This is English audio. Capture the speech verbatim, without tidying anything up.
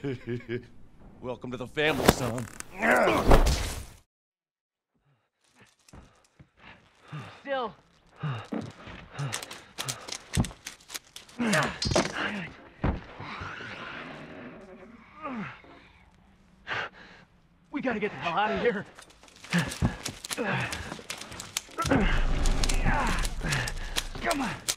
Welcome to the family, son. Still. We gotta get the hell out of here. Come on.